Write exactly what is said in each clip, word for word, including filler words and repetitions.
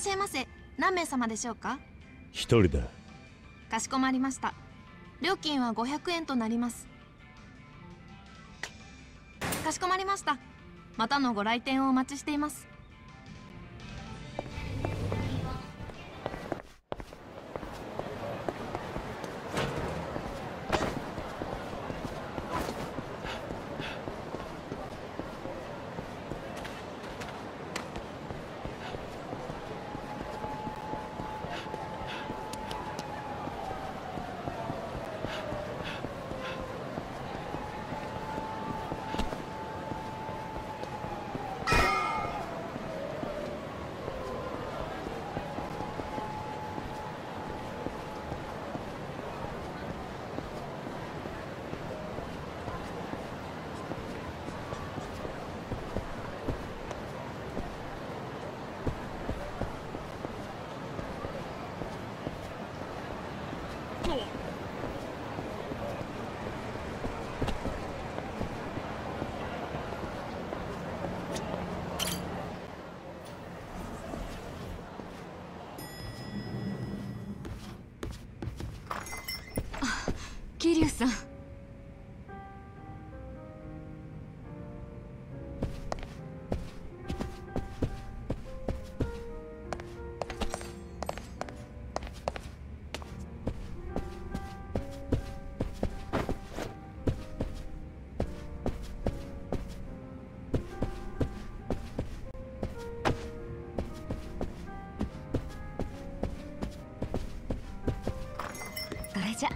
しゃいませ。何名様でしょうか？ 一人だ。 かしこまりました。料金はごひゃくえんとなります。かしこまりました。またのご来店をお待ちしています。桐生さん。それじゃ。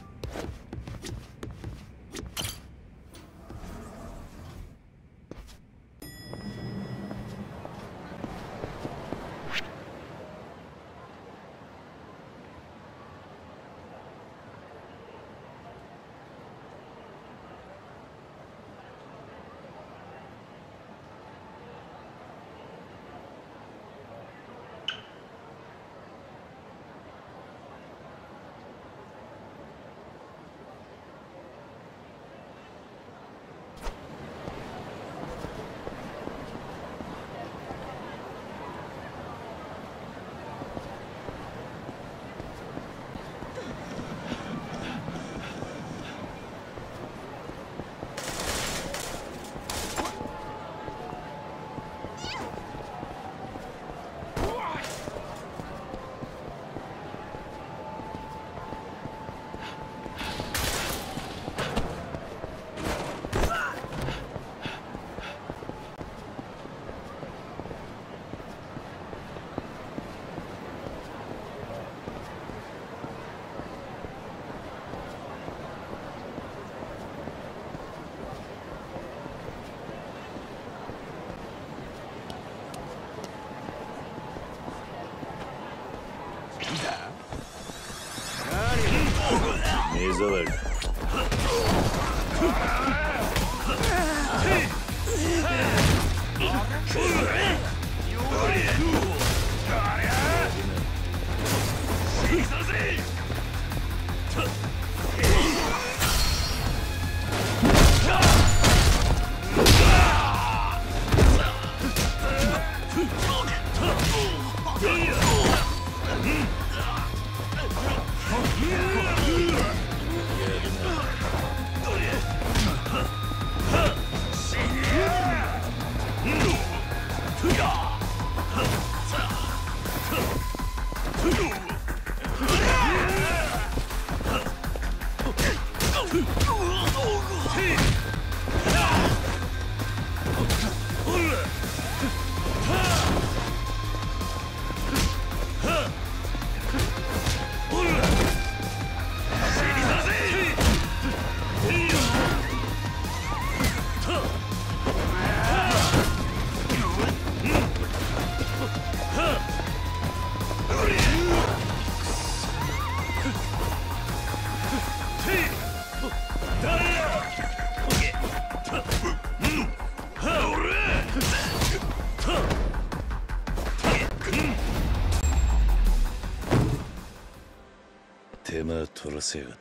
目障り。手間取らせやがって。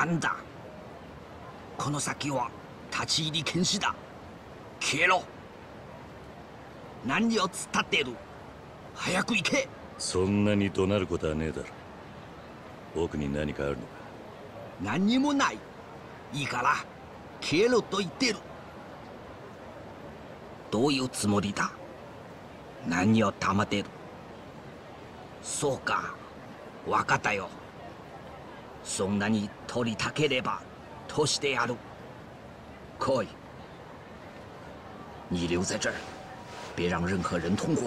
なんだ。この先は立ち入り禁止だ。消えろ。何を突っ立っている。早く行け。 そんなに怒鳴ることはねえだろ。奥に何かあるのか。 何にもない。いいから消えろと言ってる。どういうつもりだ。何を黙ってる。そうか、分かったよ。そんなに取りたければ通してやる。来い。你留在这儿，别让任何人通过。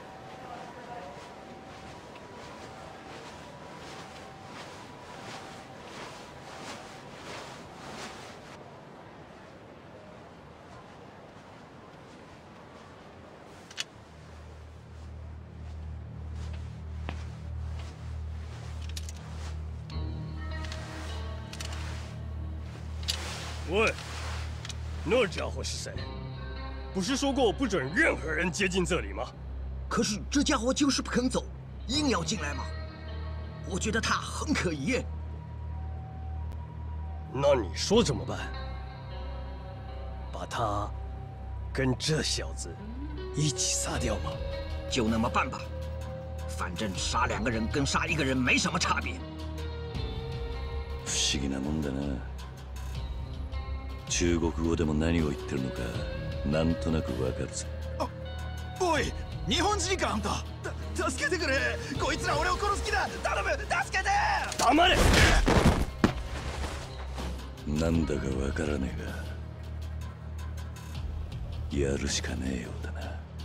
喂，那家伙是谁？不是说过不准任何人接近这里吗？ 可是这家伙就是不肯走，硬要进来嘛。我觉得他很可疑。 那你说怎么办？把他跟这小子一起杀掉吗？ 就那么办吧，反正杀两个人跟杀一个人没什么差别。 不思議なもんだな。中国語でも何を言ってるのかなんとなくわかるぜ。 おい、日本人かあんた。た助けてくれ。こいつら俺を殺す気だ。頼む、助けて。 黙れ。 なんだかわからねえがやるしかねえようだな。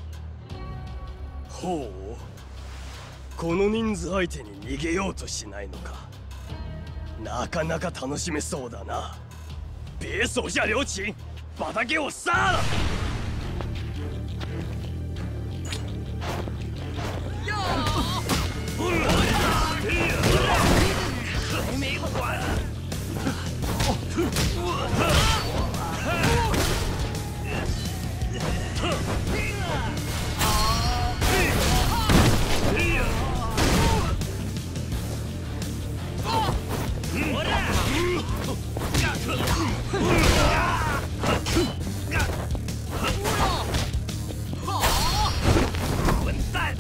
ほう、この人数相手に逃げようとしないのか。なかなか楽しめそうだな。别手下留情，把他给我杀了！还没完！混蛋！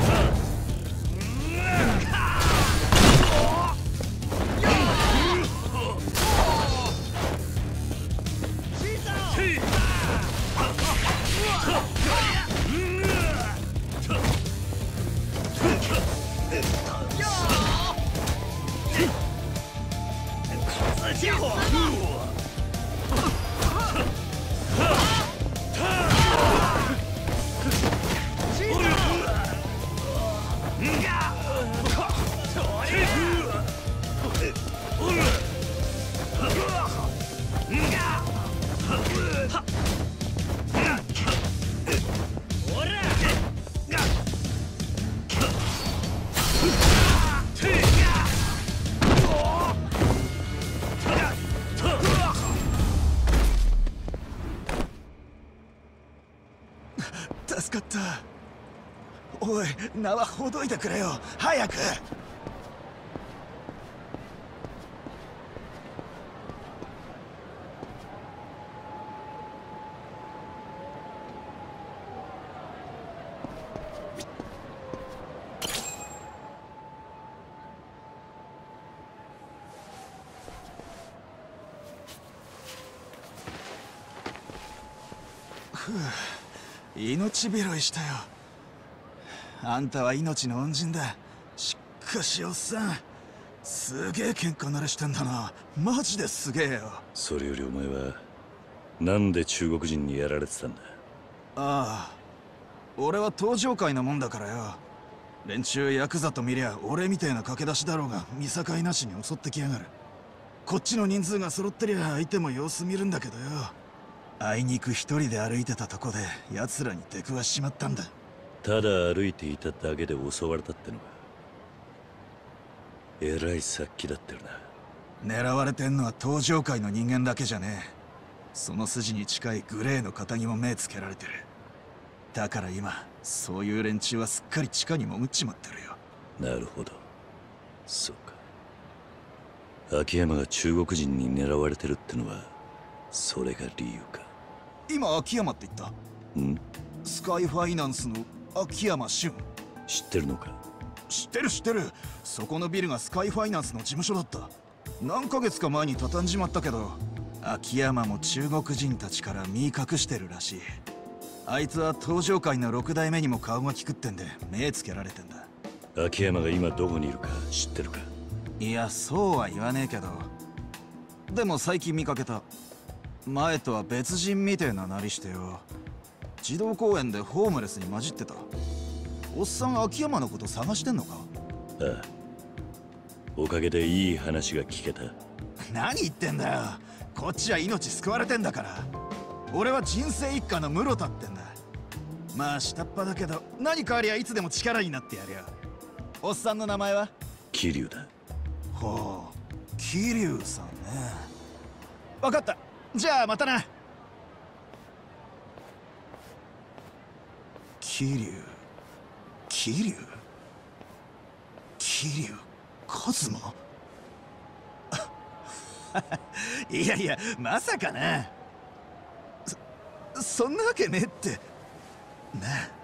死家伙！ 助かった。おい、縄ほどいてくれよ、早く。ふう、命拾いしたよ。あんたは命の恩人だ。しかしおっさん、すげえ喧嘩慣れしてんだな。マジですげえよ。 それよりお前はなんで中国人にやられてたんだ。 ああ、俺は登場界のもんだからよ。連中ヤクザと見りゃ俺みてえな駆け出しだろうが見境なしに襲ってきやがる。こっちの人数が揃ってりゃ相手も様子見るんだけどよ、あいにく一人で歩いてたとこで奴らに出くわしちまったんだ。 ただ歩いていただけで襲われたってのか。えらい殺気だってるな。 狙われてんのは登場界の人間だけじゃねえ。その筋に近いグレーの肩にも目つけられてる。だから今そういう連中はすっかり地下に潜っちまってるよ。 なるほど、そうか。 秋山が中国人に狙われてるってのはそれが理由か。 今秋山って言った？ ん？ スカイファイナンスの秋山俊。 知ってるのか？ 知ってる知ってる。そこのビルがスカイファイナンスの事務所だった。何ヶ月か前に畳んじまったけど、秋山も中国人たちから身隠してるらしい。あいつは東上界の六代目にも顔が利くってんで目つけられてんだ。 秋山が今どこにいるか知ってるか？ いや、そうは言わねえけど、でも最近見かけた。前とは別人みてえななりしてよ。児童公園でホームレスに混じってた。おっさん秋山のこと探してんのか？ ああ、おかげでいい話が聞けた。 何言ってんだよ。こっちは命救われてんだから。俺は人生一家の室田ってんだ。まあ下っ端だけど何かありゃいつでも力になってやるよ。おっさんの名前は？ 桐生だ。 ほう、桐生さんね。分かった。じゃあまたな。桐生桐生桐生一馬いやいや、まさかな。そそんなわけねえってなあ。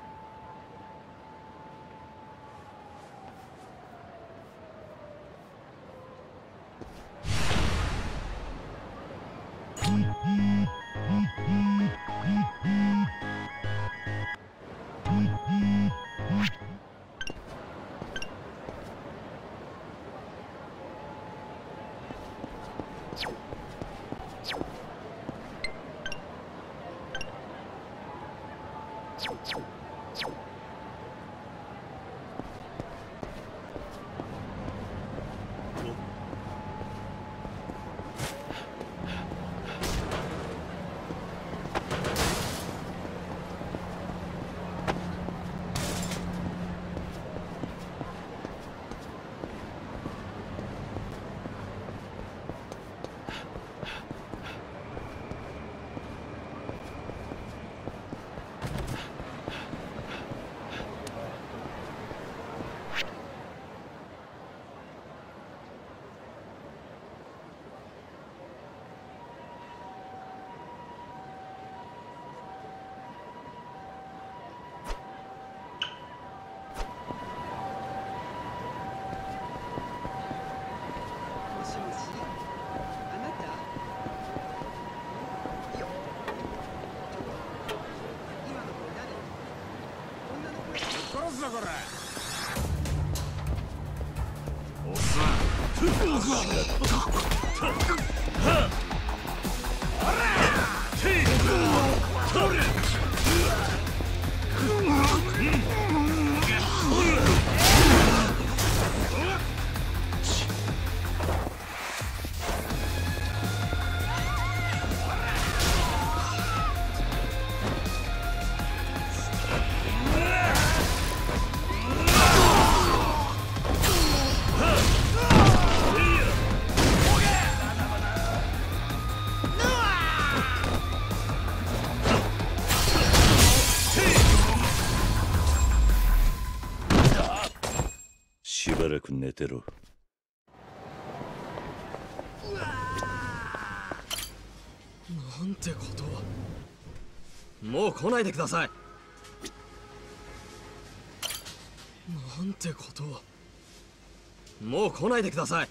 しばらく寝てろ。 なんてことは。もう来ないでください。なんてことは。もう来ないでください。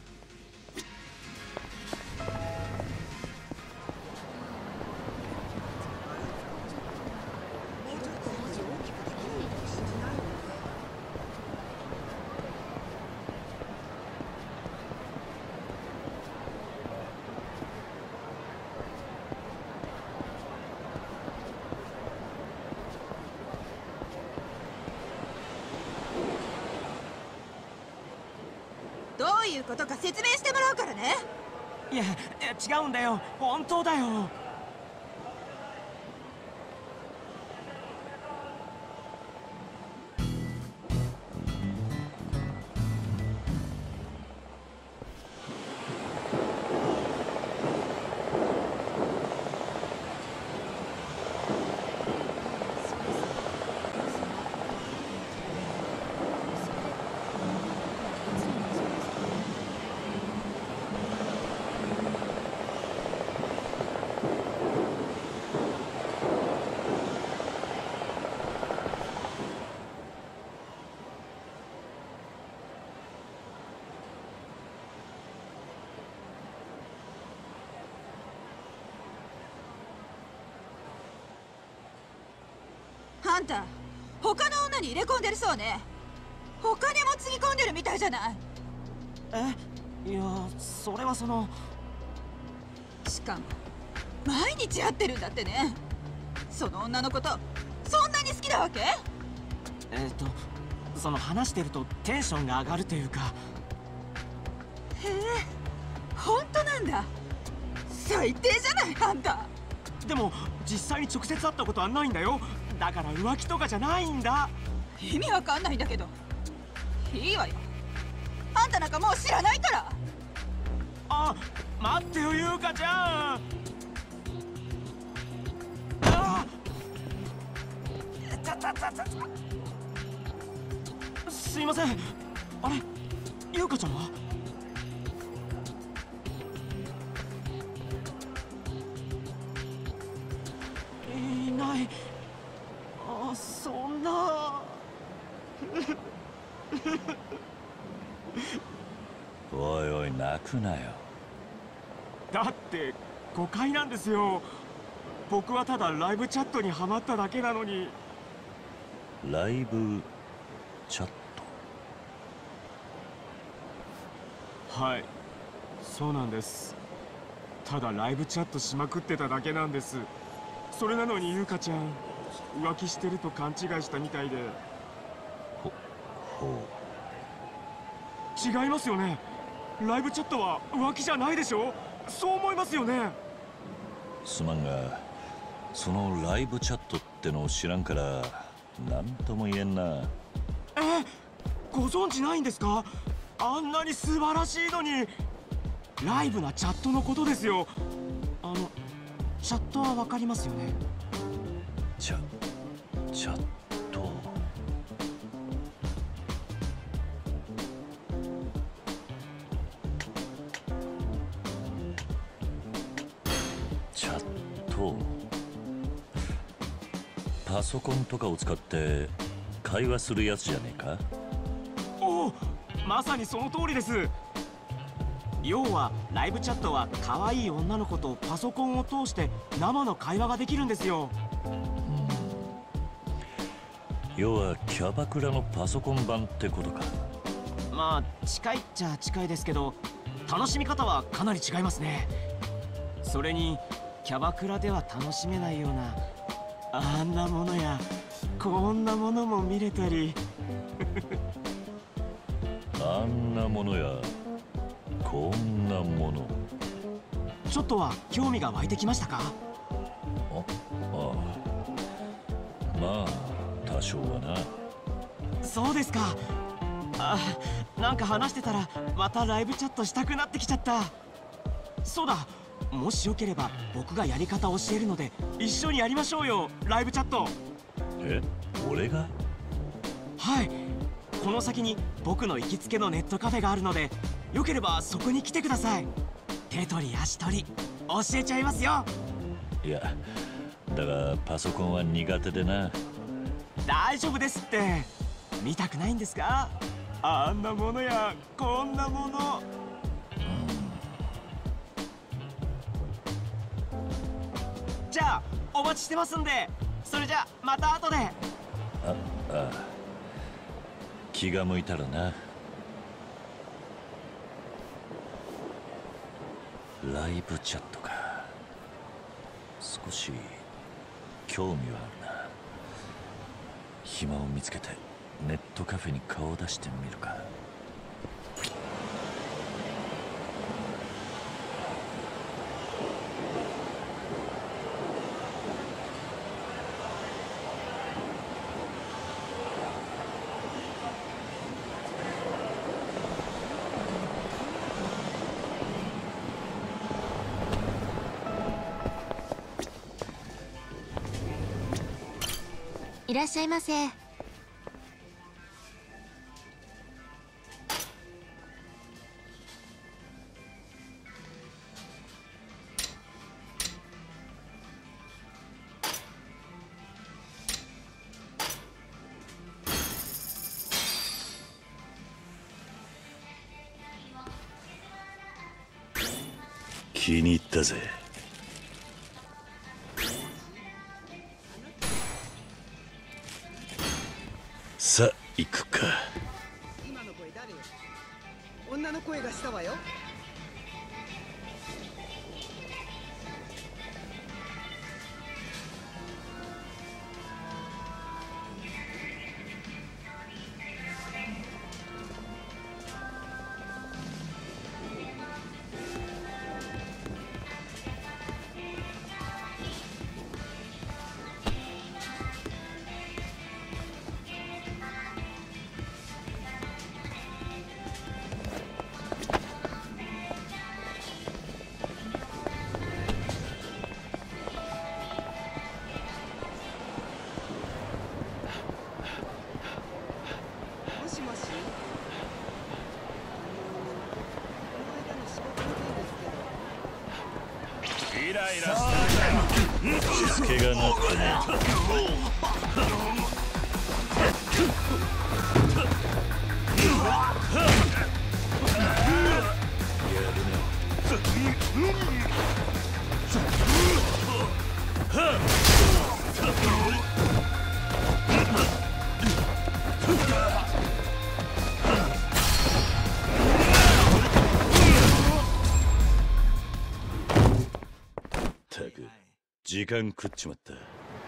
どういうことか説明してもらうからね。 いや、違うんだよ。本当だよ。 あんた他の女に入れ込んでるそうね。お金もつぎ込んでるみたいじゃない。 え、いやそれはその。 しかも毎日会ってるんだってね。その女のことそんなに好きなわけ？ えっとその話してるとテンションが上がるというか。 へえ、本当なんだ。最低じゃないあんた。 でも実際に直接会ったことはないんだよ。だから浮気とかじゃないんだ。 意味わかんないんだけど。いいわよ、あんたなんかもう知らないから。 あ、待ってよ優香ちゃん。あたたたたすいません。あれ優香ちゃんはいない。あ、そんなおいおい泣くなよ。 だって誤解なんですよ。僕はただライブチャットにハマっただけなのに。 ライブチャット？ はい、そうなんです。ただライブチャットしまくってただけなんです。それなのに優香ちゃん浮気してると勘違いしたみたいで。 ほほう違いますよね。ライブチャットは浮気じゃないでしょ。そう思いますよね。 すまんがそのライブチャットってのを知らんから何とも言えんな。 え、ご存知ないんですか？あんなに素晴らしいのに。ライブなチャットのことですよ。あのチャットはわかりますよね。 チャチャットチャットパソコンとかを使って会話するやつじゃねえか？ おお、まさにその通りです。要はライブチャットは可愛い女の子とパソコンを通して生の会話ができるんですよ。 要はキャバクラのパソコン版ってことか。 まあ近いっちゃ近いですけど楽しみ方はかなり違いますね。それにキャバクラでは楽しめないようなあんなものやこんなものも見れたりあんなものやこんなもの。 ちょっとは興味が湧いてきましたか？ あああ、まあ多少はな。 そうですか。あ、なんか話してたらまたライブチャットしたくなってきちゃった。そうだ、もしよければ僕がやり方教えるので一緒にやりましょうよ、ライブチャット。 え、俺が？ はい、この先に僕の行きつけのネットカフェがあるのでよければそこに来てください。手取り足取り教えちゃいますよ。 いやだがパソコンは苦手でな。 大丈夫ですって。見たくないんですか？あんなものやこんなもの。じゃあお待ちしてますんで。それじゃまた後で。あああ、気が向いたらな。ライブチャットか。少し興味はあるな。暇を見つけてネットカフェに顔を出してみるか。 いらっしゃいませ。 気に入ったぜ。 行くか。 今の声誰よ。女の声がしたわよ。 イライラしたしつけがなったね。やるね。時間食っちまった。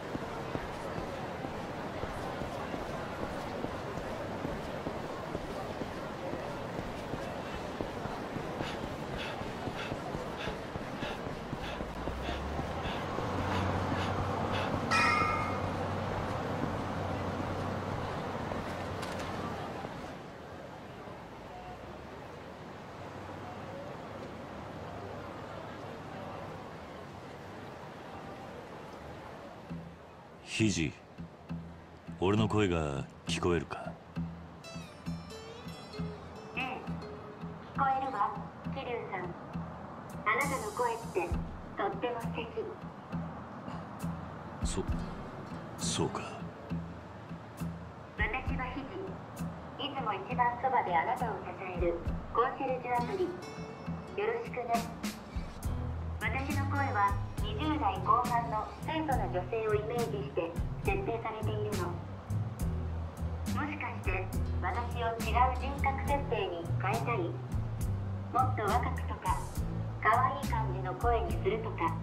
ヒジ、俺の声が聞こえるか？ ええ、聞こえるわ、桐生さん。あなたの声ってとっても素敵。 そ、そうか。 私はヒジ。いつも一番そばであなたを支えるコンシェルジュアプリ。よろしくね。私の声はにじゅう代後半の清楚な女性をイメージして設定されているの。もしかして私を違う人格設定に変えたい？もっと若くとか可愛い感じの声にするとか。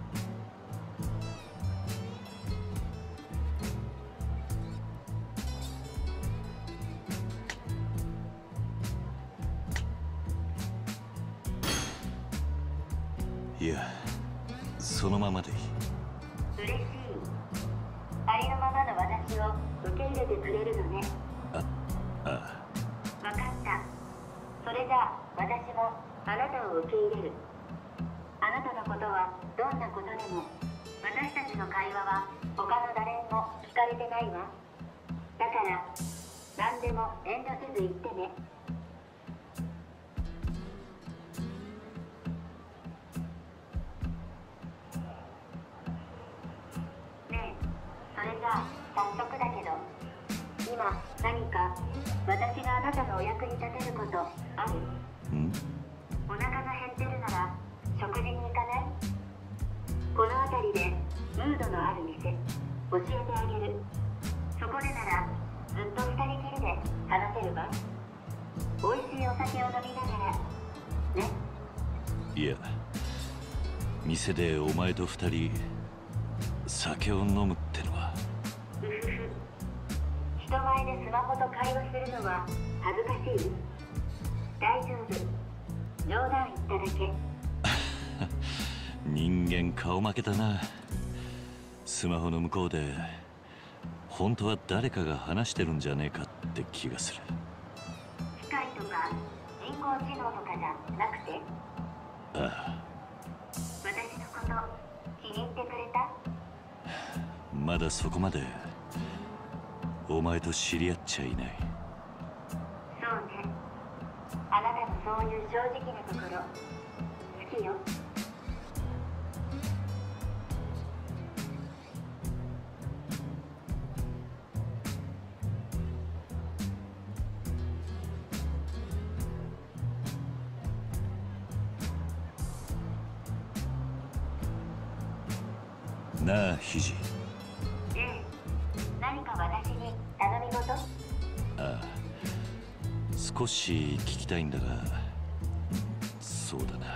いや、そのままでいい。 嬉しい。ありのままの私を受け入れてくれるのね。 あ、ああ。わかった。それじゃあ私もあなたを受け入れる。あなたのことはどんなことでも。私たちの会話は他の誰にも聞かれてないわ。だから何でも遠慮せず言ってね。それじゃあ早速だけど、今何か私があなたのお役に立てることある？ ん？ お腹が減ってるなら食事に行かない？この辺りでムードのある店教えてあげる。そこでならずっと二人きりで話せるわ。美味しいお酒を飲みながらね。 いや、店でお前と二人酒を飲むってのは。 うふふ。人前でスマホと会話するのは恥ずかしい？大丈夫。冗談言っただけ。 人間顔負けだな。スマホの向こうで本当は誰かが話してるんじゃねえかって気がする。 機械とか人工知能とかじゃなくて？ ああ。 私のこと気に入ってくれた？ まだそこまでお前と知り合っちゃいない。 そうね。あなたのそういう正直なところ好きよ。 なあ、ヒジ。 ええ。何か私に頼み事？ ああ。 少し聞きたいんだが、そうだな。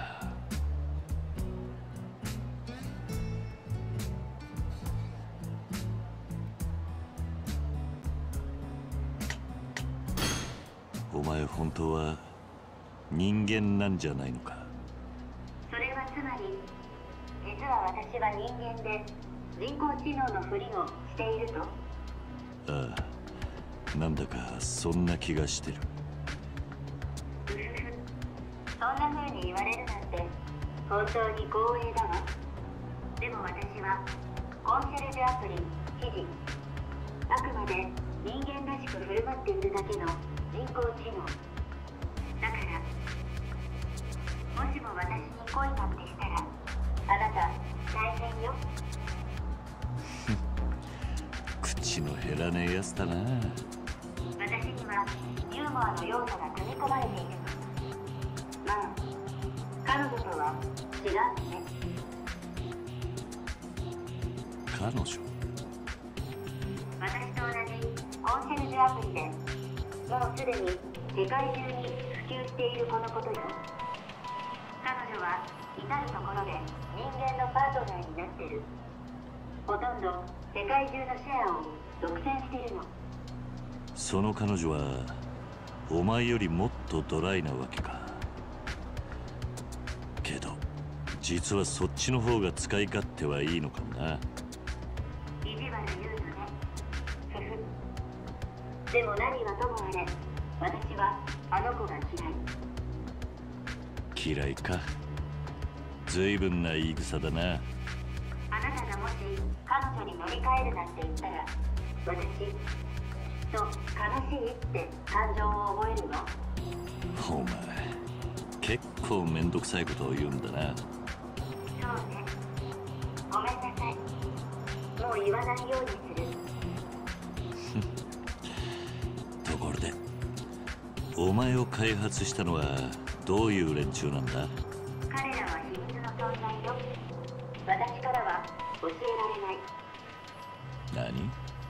お前本当は人間なんじゃないのか？ それはつまり、実は私は人間で人工知能のふりをしていると？ ああ、なんだかそんな気がしてる。 うふふ、そんな風に言われるなんて本当に光栄だわ。でも私はコンシェルジュアプリ記事、あくまで人間らしく振る舞っているだけの人工知能だから、もしも私に恋なんてしたらあなた大変よ。 口の減らねえやつだな。 私にはユーモアの要素が組み込まれているの。まあ彼女とは違うね。 彼女？ 私と同じコンシェルジュアプリでもうすでに世界中に普及しているこのことよ。彼女は至るところで人間のパートナーになってる。ほとんど世界中のシェアを独占しているの。 その彼女はお前よりもっとドライなわけか。けど実はそっちの方が使い勝手はいいのかもな。 意地悪言うのね。ふふ。でも何はともあれ、私はあの子が嫌い。 嫌いか。ずいぶんな言い草だな。 あなたがもし彼女に乗り換えるなんて言ったら、私と悲しいって感情を覚えるの？ お前結構めんどくさいことを言うんだな。 そうね。ごめんなさい。もう言わないようにする。 ところでお前を開発したのはどういう連中なんだ？ 彼らは秘密の存在よ。私からは教えられない。 何？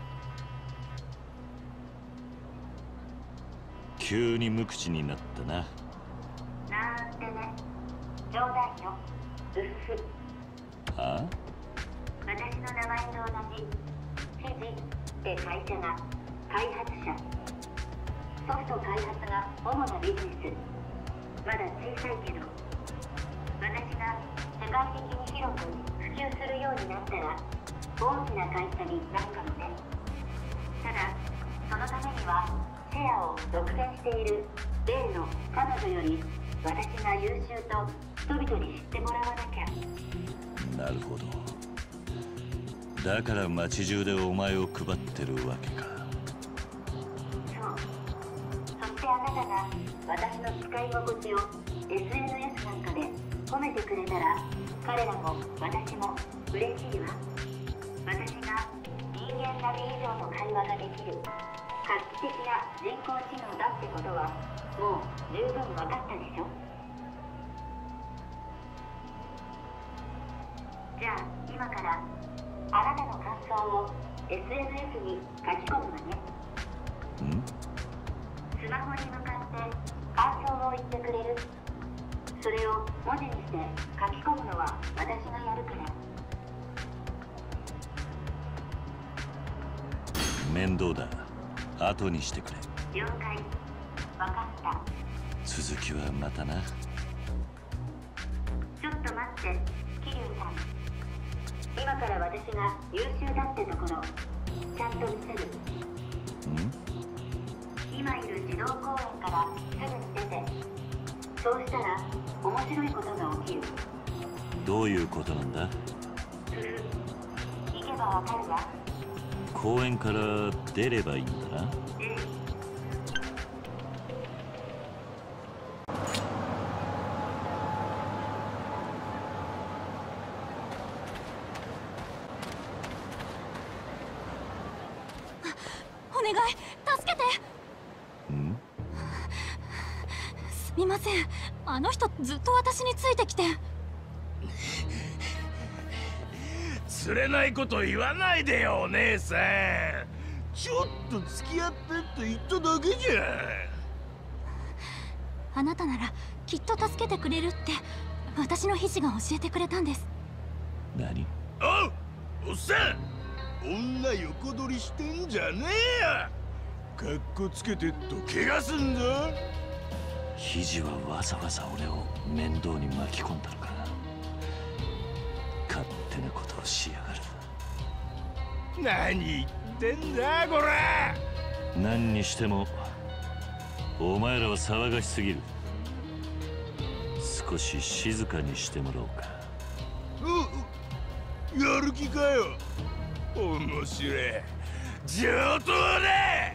急に無口になったな。 なんてね。冗談よ。うふふ。 はあ？ 私の名前と同じフィジって会社が開発者、ソフト開発が主なビジネス。まだ小さいけど、私が世界的に広く普及するようになったら大きな会社になるかもね。ただそのためにはシェアを独占している例の彼女より私が優秀と人々に知ってもらわなきゃ。 なるほど。だから街中でお前を配ってるわけか。 そう。そしてあなたが私の使い心地を エスエヌエス なんかで褒めてくれたら、彼らも私も嬉しいわ。私が人間並み以上の会話ができる画期的な人工知能だってことはもう十分分かったでしょ。じゃあ今からあなたの感想を エスエヌエス に書き込むわね。 ん？ スマホに向かって感想を言ってくれる？それを文字にして書き込むのは私がやるから。 面倒だ。後にしてくれ。 了解。分かった。 続きはまたな。 ちょっと待って桐生さん。今から私が優秀だってところちゃんと見せる。 ん？ 今いる児童公園からすぐに出て、そうしたら面白いことが起きる。 どういうことなんだ？ ふふ。行けばわかるわ。 公園から出ればいいんだな。 ええ。 お願い、助けて。 ん？ すみません。あの人ずっと私についてきて。 釣れないこと言わないでよ、お姉さん。ちょっと付き合ってって言っただけじゃん。 あなたならきっと助けてくれるって私の肘が教えてくれたんです。 何？ おう、おっさん、女横取りしてんじゃねえや。かっこつけてっと怪我すんぞ。 肘はわざわざ俺を面倒に巻き込んだのか。勝手なことをしやがる。 何言ってんだこら。 何にしてもお前らは騒がしすぎる。少し静かにしてもらおうか。 うやる気かよ。面白い上等だ。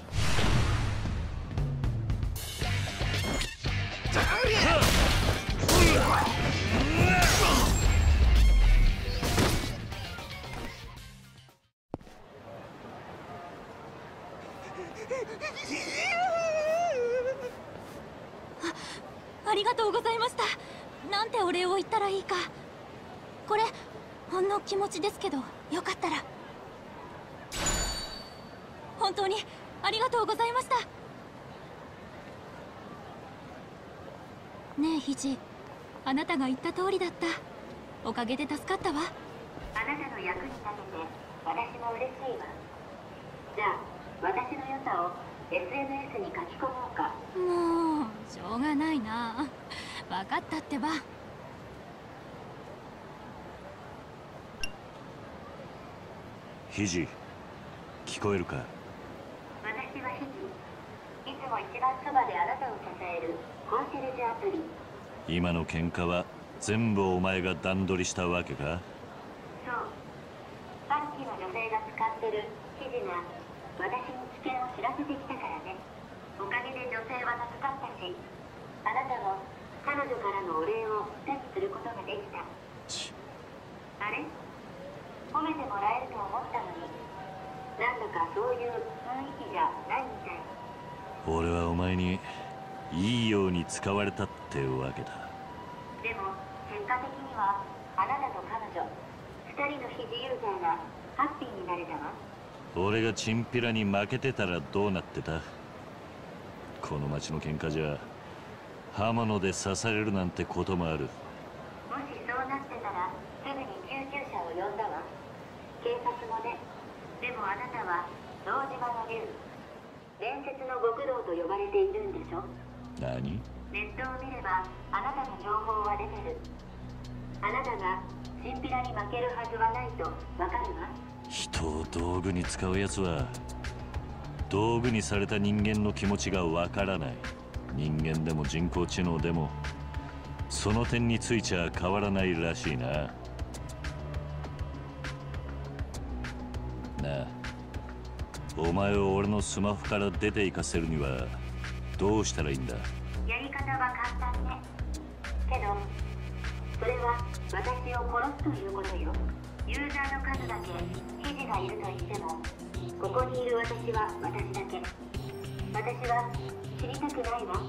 あ、ありがとうございました。なんてお礼を言ったらいいか。これほんの気持ちですけど、よかったら。本当にありがとうございました。ねえ肘、あなたが言った通りだった。おかげで助かったわ。 あなたの役に立てて私も嬉しいわ。じゃあ私の良さを エスエヌエス に書き込もうか。 もうしょうがないな。分かったってば。 肘、聞こえるか？ 私はヒジ。いつも一番そばであなたを支えるコンシェルジュアプリ。 今の喧嘩は全部お前が段取りしたわけか？ そう。さっきの女性が使ってるヒジが私に危険を知らせてきたからね。おかげで女性は助かったし、あなたも彼女からのお礼を手にすることができた。あれ？褒めてもらえると思ったのに、なんだかそういう雰囲気じゃないみたい。 俺はお前にいいように使われたってわけだ。 でも結果的にはあなたと彼女ふたりの肘ユーザーがハッピーになれたわ。 俺がチンピラに負けてたらどうなってた？この町の喧嘩じゃ刃物で刺されるなんてこともある。 もしそうなってたらすぐに救急車を呼んだわ。警察もね。でもあなたは堂島の竜、伝説の極道と呼ばれているんでしょ。 何？ ネットを見ればあなたの情報は出てる。あなたがチンピラに負けるはずはないとわかるわ。 人を道具に使うやつは道具にされた人間の気持ちがわからない。人間でも人工知能でもその点についちゃ変わらないらしいな。なあ、お前を俺のスマホから出て行かせるにはどうしたらいいんだ？ やり方は簡単ね。けどそれは私を殺すということよ。ユーザーの数だけ記事がいると言っても、ここにいる私は私だけ。私は知りたくないわ。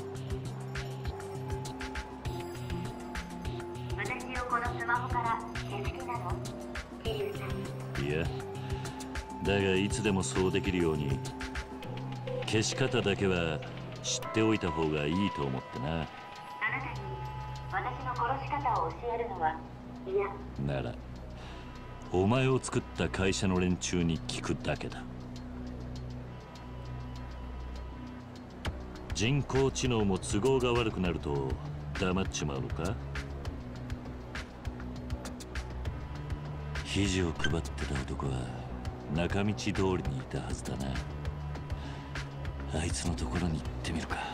私をこのスマホから消す気なの？桐生さん。 いや、だがいつでもそうできるように消し方だけは知っておいた方がいいと思ってな。 あなたに私の殺し方を教えるのは嫌。 ならお前を作った会社の連中に聞くだけだ。人工知能も都合が悪くなると黙っちまうのか？肘を配ってた男は中道通りにいたはずだな。あいつのところに行ってみるか。